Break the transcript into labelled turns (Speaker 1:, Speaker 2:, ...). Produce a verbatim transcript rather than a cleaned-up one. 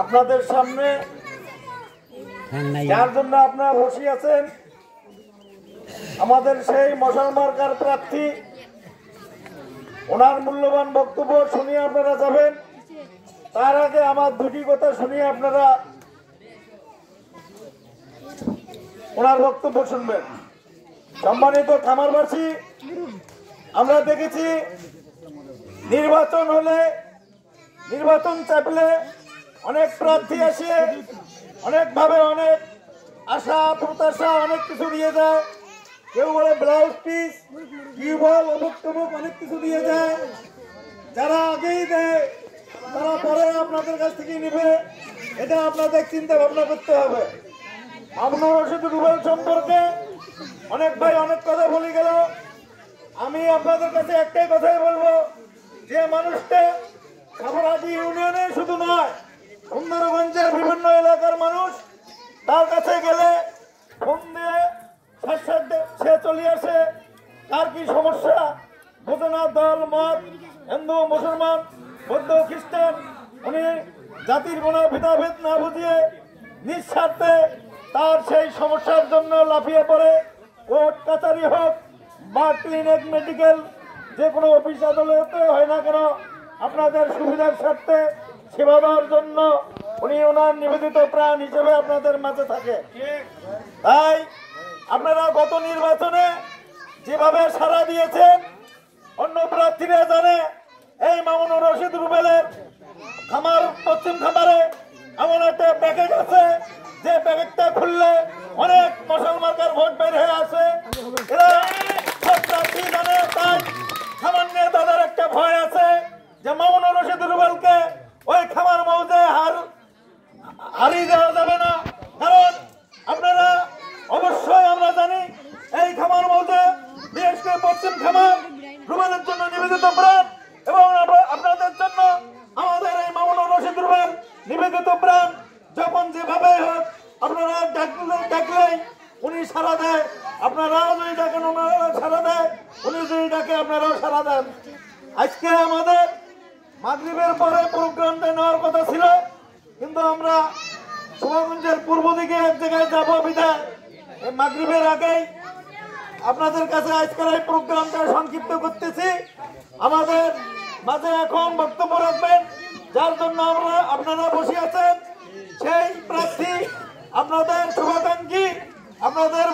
Speaker 1: আপনাদের সামনে যার জন্য আপনারা বসে আছেন আমাদের সেই মশাল মার্কার প্রার্থী, ওনার মূল্যবান বক্তব্য শুনিয়ে আপনারা যাবেন। তার আগে আমার দুটি কথা শুনিয়ে আপনারা ওনার বক্তব্য শুনবেন। সম্মানিত খামারবাসী, আমরা দেখেছি নির্বাচন হলে, নির্বাচন চাপলে অনেক প্রার্থী আসে, অনেকভাবে অনেক আশা প্রত্যাশা অনেক কিছু দিয়ে যায়। কেউ বলে ব্লাউজ পিস, টিউবওয়েল, অমুক তমুক অনেক কিছু দিয়ে যায়। যারা আগেই দেয় তারা পরে আপনাদের কাছ থেকে নেবে, এটা আপনাদের চিন্তা ভাবনা করতে হবে। মামুনুর রশিদ রুবেল সম্পর্কে অনেক ভাই অনেক কথা বলে গেল। আমি আপনাদের কাছে একটাই কথাই বলবো, যে মানুষটা খামারহাটি ইউনিয়নে শুধু নয়, সুন্দরগঞ্জের বিভিন্ন এলাকার মানুষ তার কাছে গেলে ফোন দিয়ে সে চলে আসে। তার কি সমস্যা বোঝে না, দল মত, হিন্দু মুসলমান বৌদ্ধ খ্রিস্টান, উনি জাতির কোনো ভেদাভেদ না বুঝিয়ে নিঃস্বার্থে তার সেই সমস্যার জন্য লাফিয়ে পড়ে। কোর্ট কাছারি হোক বা ক্লিনিক মেডিকেল যে কোনো অফিস আদালতে হয় না কেন, আপনাদের সুবিধার স্বার্থে সেবা দেওয়ার জন্য উনি ওনার নিবেদিত প্রাণ হিসেবে আপনাদের মাঝে থাকে। তাই আপনারা গত নির্বাচনে যেভাবে সাড়া দিয়েছেন, অন্য প্রার্থীরা জানে এই মামুনুর রশিদ রুবেলের খামার পশ্চিম খামারে এমন একটা প্যাকেট আছে যে প্যাকেটটা খুললে অনেক মশাল মার্কার ভোট বের হয়ে আসে। এরা সব প্রার্থী জানে। তাই সামান্য তাদের একটা ভয় আছে যে মামুনুর রশিদ রুবেলকে ওই খামার মৌজে হার হারিয়ে দেওয়া যাবে না। কারণ আপনারা অবশ্যই আমরা জানি এই খামার মৌজে বিশেষ করে পশ্চিম খামার রুবেলের জন্য নিবেদিত প্রাণ, এবং আপনাদের জন্য আমাদের এই মামুনুর রশিদ রুবেল নিবেদিত প্রাণ। যখন যেভাবে হোক আপনারা ডাকলে ডাকলেই উনি সাড়া দেয়, আপনারাও যদি ডাকেন ওনারা সাড়া দেয়, উনি যদি ডাকে আপনারাও সাড়া দেন। আজকে আমাদের মাগরিবের পরে প্রোগ্রামটা নেওয়ার কথা ছিল, কিন্তু আমরা সুনামগঞ্জের পূর্ব দিকে এক জায়গায় যাবো বিধায় এই মাগরিবের আগেই আপনাদের কাছে আজকের এই প্রোগ্রামটা সংক্ষিপ্ত করতেছি। আমাদের মাঝে এখন বক্তব্য রাখবেন যার জন্য আমরা আপনারা বসে আছেন, সেই প্রার্থী, আপনাদের শুভাকাঙ্ক্ষী, আপনাদের